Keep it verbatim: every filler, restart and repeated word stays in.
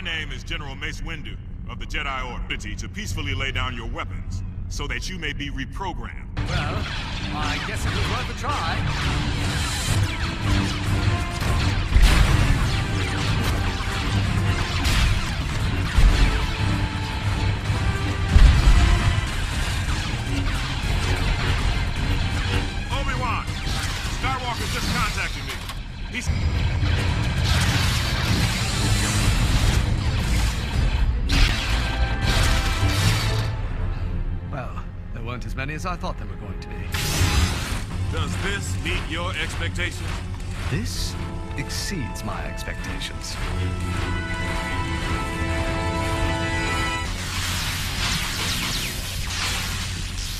name is General Mace Windu of the Jedi Order, to peacefully lay down your weapons so that you may be reprogrammed. Well, I guess it was worth a try. Obi-Wan, Skywalker just contacted me. He's... Well, there weren't as many as I thought there were going to be. Does this meet your expectations? This exceeds my expectations.